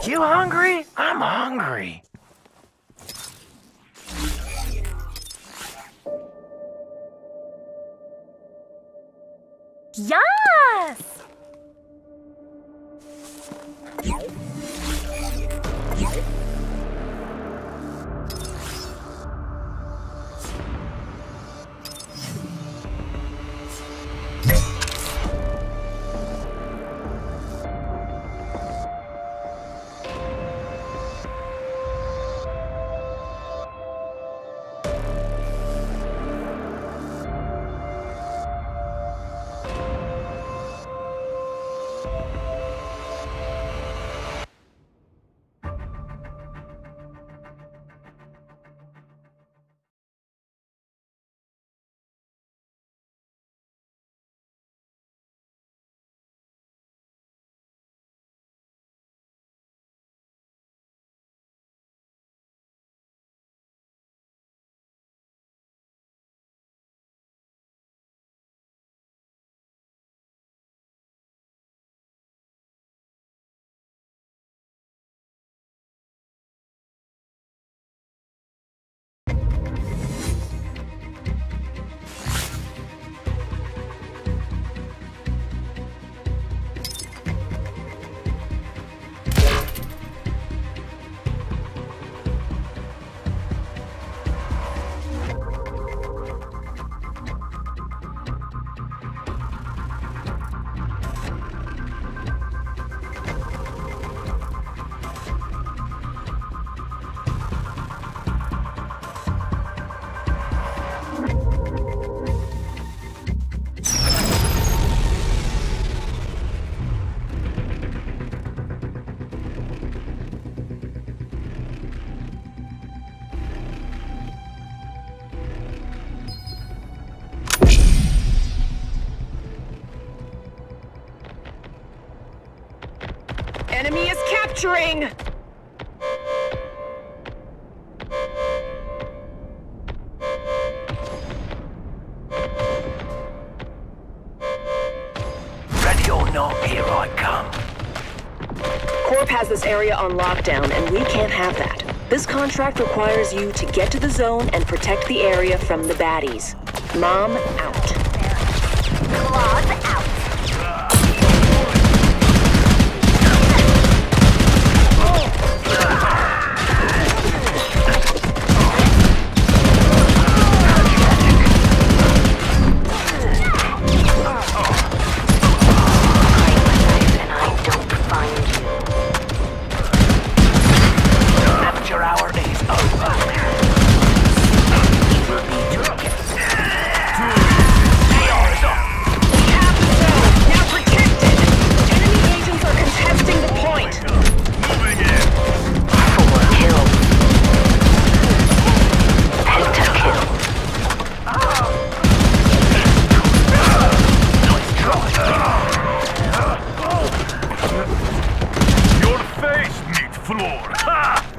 You hungry? I'm hungry. Yes! Enemy is capturing! Ready or not, here I come. Corp has this area on lockdown, and we can't have that. This contract requires you to get to the zone and protect the area from the baddies. Mom, out. Claws out. Amateur hour is over. AR is up. We have the zone, now protected! Enemy agents are contesting the point! Moving in. 4 kills. Pentakill. Your face, meat floor. Ha!